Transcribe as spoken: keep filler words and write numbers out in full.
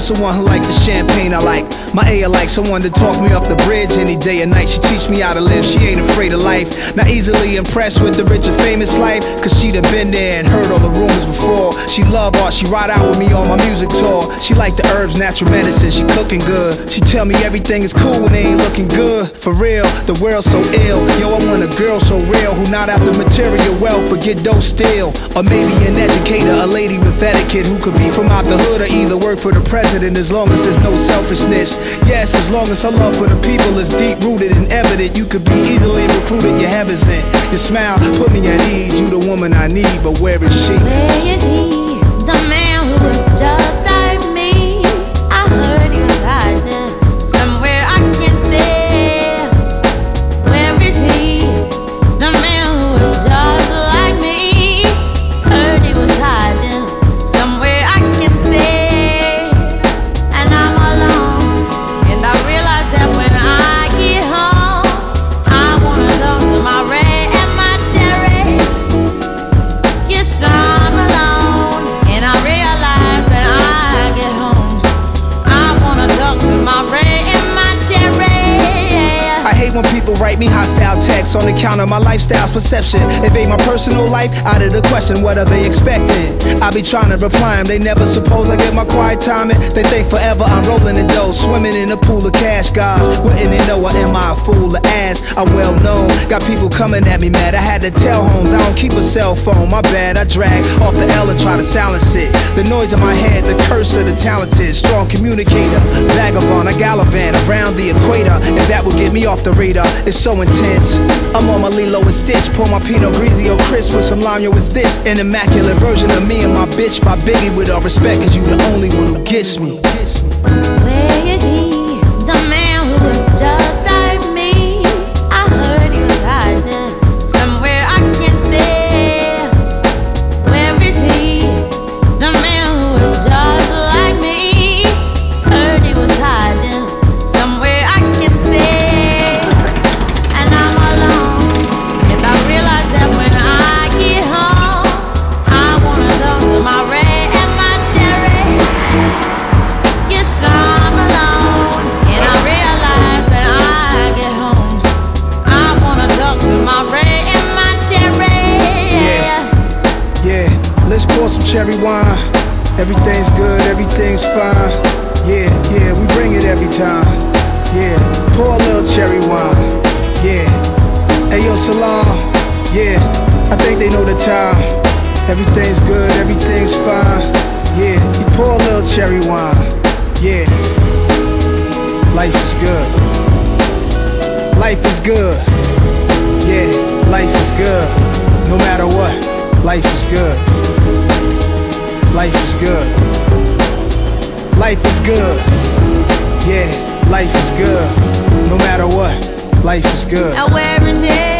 someone who like the champagne I like. My A I like someone to talk me off the bridge any day or night. She teach me how to live, she ain't afraid of life. Not easily impressed with the rich and famous life, cause she done been there and heard all the rumors before. She love art, she ride out with me on my music tour. She like the herbs, natural medicine, she cooking good. She tell me everything is cool when they ain't looking good. For real, the world's so ill. Yo, I want a girl so real, who not after material wealth but get dough still. Or maybe an educator, a lady with etiquette, who could be from out the hood or either work for the president, as long as there's no selfishness. Yes, as long as her love for the people is deep rooted and evident, you could be easily recruited, your heaven's in. Your smile put me at ease, you the woman I need, but where is she? Where is he, the man who was just like me? I heard he was hiding somewhere I can't say. Where is he, the man who was just like me? Heard he was hiding somewhere I can say. And I'm alone, and I realize that when I get home, I wanna talk to my Ray and my Terry. Yes, I'm alone, and I realize when I get home, I wanna talk to my Ray and my Terry. I hate when people write me hostile texts on account of my lifestyle's perception. Invade my personal life out of the question, what are they expecting? I be trying to reply them, they never suppose I get my quiet timing. They think forever I'm rolling in dough, swimming in a pool of cash, guys. Wouldn't they know, or am I a fool to ask? I'm well known, got people coming at me mad. I had to tell Holmes, I don't keep a cell phone, my bad. I drag off the L and try to silence it. The noise in my head, the curse of the talented. Strong communicator, vagabond, I gallivant around the equator, and that will get me off the radar. It's so intense, I'm on my Lilo and Stitch. Pour my Pinot Grigio crisp with some lime, yo, it's this an immaculate version of me and my bitch. By Biggie, with all respect, cause you the only one who gets me. Where is he, the man who was just like me? I heard he was hiding somewhere I can't say. Where is he, the man who was just like me? Heard he was hiding somewhere I can say. And I'm alone, and I realize that when I get home, I wanna talk to my Ray and my Terry. Yes, I'm alone, and I realize when I get home, I wanna talk to my Ray and my Terry. Yeah, yeah, let's pour some cherry wine. Everything's good, everything's fine. Yeah, yeah, we bring it every time. Yeah, pour a little cherry wine. Yeah, Ayo Salam. Yeah, I think they know the time. Everything's good, everything's fine. Yeah, you pour a little cherry wine. Yeah, life is good. Life is good. Yeah, life is good. No matter what, life is good. Life is good. Life is good. Yeah, life is good. No matter what, life is good. Now where is he?